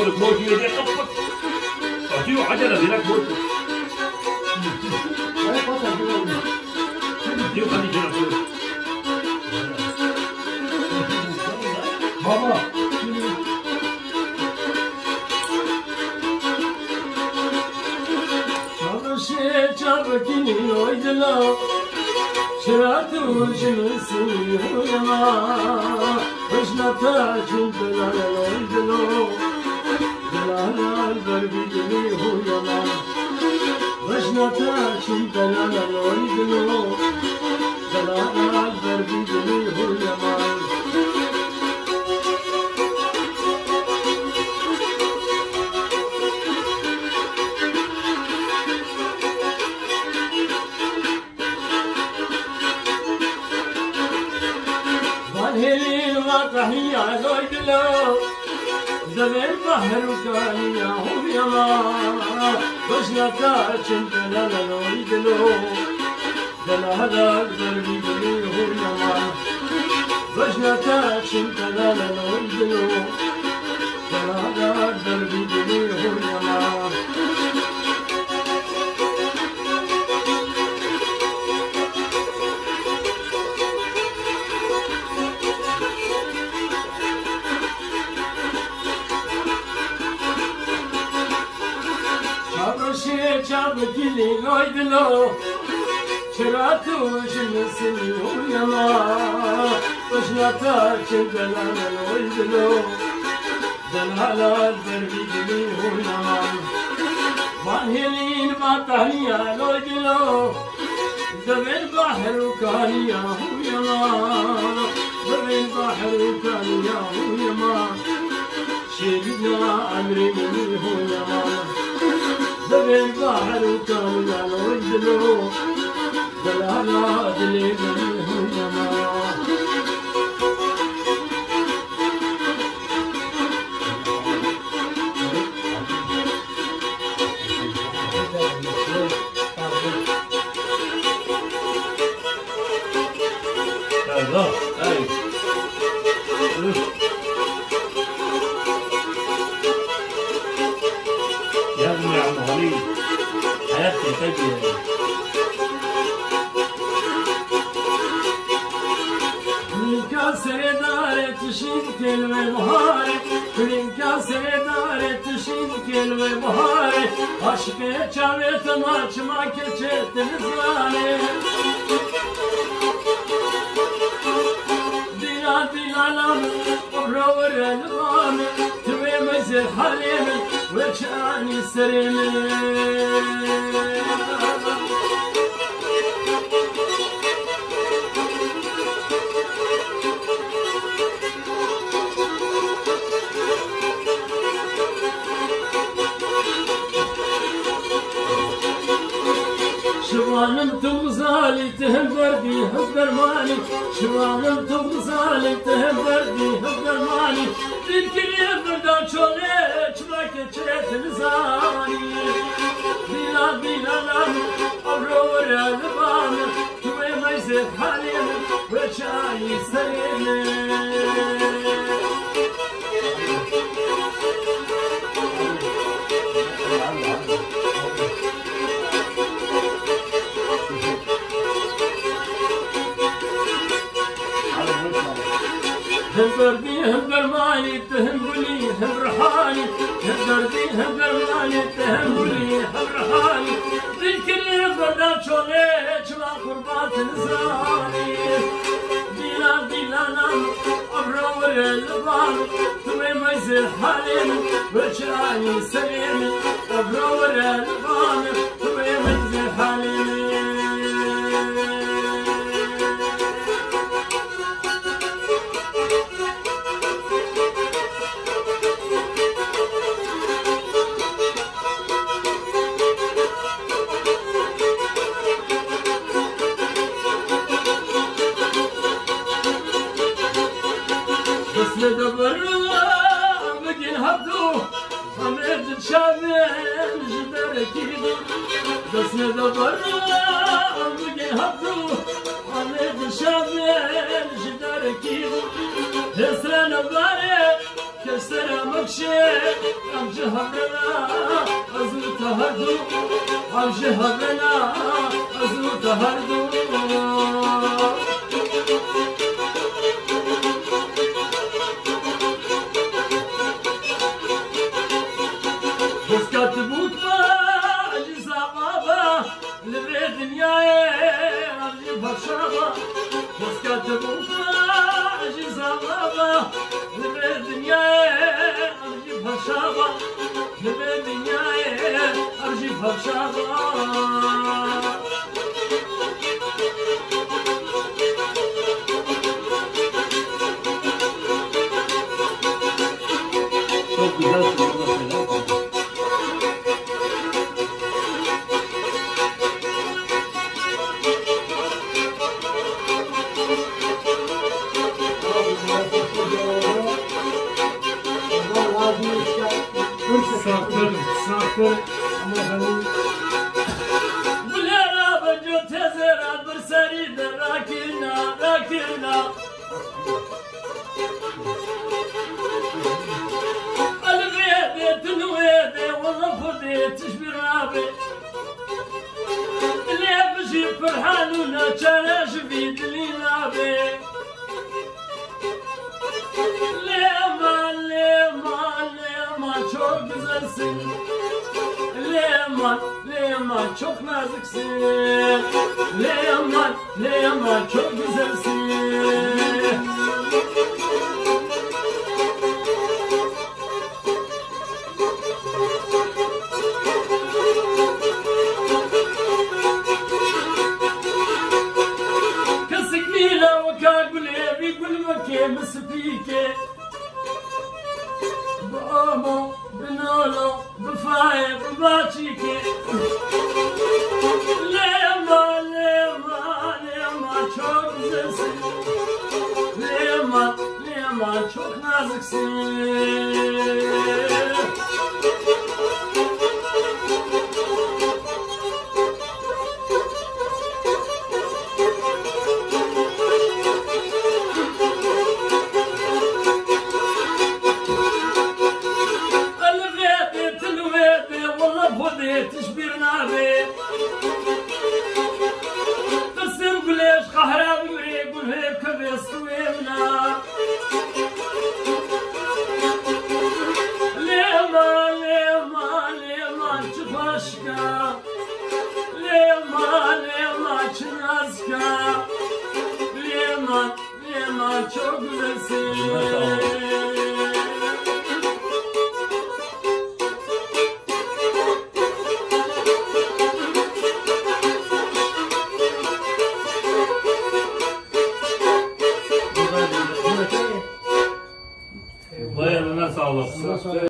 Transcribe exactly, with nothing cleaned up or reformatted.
لك موت يدي خفك اعطيه عجله هناك موت دي خلي جنب بابا شابشي شابكيني ويدلا شراتو جنسي ويما وشنا تاجي بلال ويدلو بلال البربيدني ويما وشنا تاجي بلال ويدلو بلال البربيدني ويما هي على الجلو زمن بحر وكان يا هو يا ما بس لا تاچن لا لا لا الجلو لا هذا قلبي قلبي هو يا ما بس لا تاچن لا لا لا الجلو لا هذا قلبي قلبي هو يا ما شابكيني ويدلو شراتو جنسي ويما وشنا تاكل دلال ويدلو دلال البربيدني ويما مانهلين باطهنيا ويدلو زمن بحر وكانيا ويما زمن بحر وكانيا ويما شيرنا أمري مني ويما زمن بحر وكان على وجهه بلا دلي منه يما الله اي يا ابني يا عم غليل حياتي تجري من كسر دار تشين كلمة بهاري من كسر دار تشين كلمة بهاري عشق شابت ماش ما كشت نزاني دينا دينا لام ورور الغام تبي مزر حليم وشاني سريم شوانم تغزالي تهبردي هبرماني شوانم تغزالي تهبردي هبرماني تلك يبردا شوليش ما كشت نزاني بلا بلا لام أبرور البان توي ما يزيد حالين وشاي سريني هبردي هبرماني تهمبلي هبرحاني هبردي هبرماني تهمبلي هبرحاني بالكل بردا شوليش ما قربات نزاني دينا دينا نام أبرور البان توي ما يزيد حالين وشاني سليم أبرور البان توي ما يزيد حالين شامل جدار كيدو بس ندبر بقي هبدو حمد شامل جدار كيدو كسر نباري كسر شيء أمشي هبرنا أزور تهردو أمشي هبرنا أزور تهردو بس كاتبوك ما أجزا بابا لبي دنياي أمشي بخشابا بس كاتبوك ما أجزا بابا لبي دنياي أمشي بخشابا لبي دنياي أمشي بخشابا Çok güzel sorular. Saktır, saktır ama benim بليرا بجو تزرع برسري دراكنا راكنا الغيبة تنويبة والله تشبي رابي اللي بشي فرحان ونشالاش في دليلابي ليما ليما ليما çok güzelsin Leman, Leman çok naziksin Leman, Leman çok güzelsin Kısık mila vaka gule bir gülmeke mısfike Bama, binala, bifaya, bibachike Lema, lema, lema çok güzelsin Lema, lema çok naziksin تشبيرنا بي ترسم قليش قهرة بمريق وهيك بيصويبنا ليما ليما ليما تفشكا ليما ليما تنازكا ليما ليما çok güzelsin Bayanına sağlık.